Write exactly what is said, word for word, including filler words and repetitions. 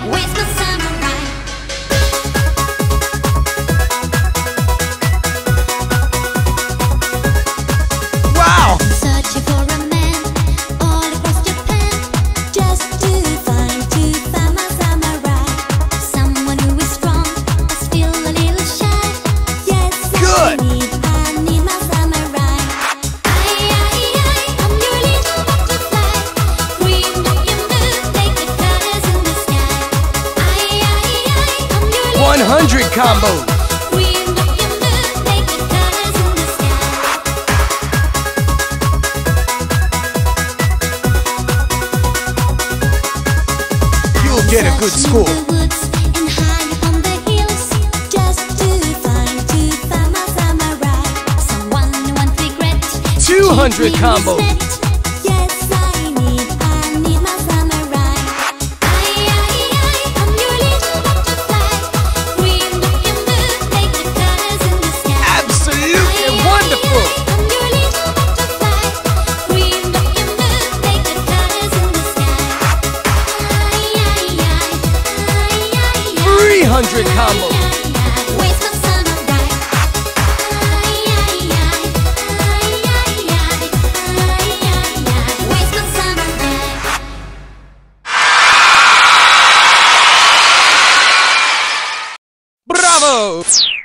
Where's my samurai? Wow! I'm searching for a man all across Japan, just to find, to find my samurai. Someone who is strong, but still a little shy. Yes, Good. I need, I need my samurai. I, I, I, I'm your little butterfly. Green looking blue, take the colors in the sky. I, I, I, I'm your little one hundred combos. green looking blue, take the colors in the sky. You'll get a good Searching score. in the woods and high on the hills, just to find, to find my samurai. Someone who won't regret to two hundred keep me in his combos. net. Yes, I need, I need my samurai. I, I, I, I'm your little butterfly. Green looking blue, take the colors in the sky. Absolutely wonderful. I'm your little butterfly. Green looking blue, take the colors in the sky. three hundred combos. Where's my samurai? Where's my samurai? Bravo!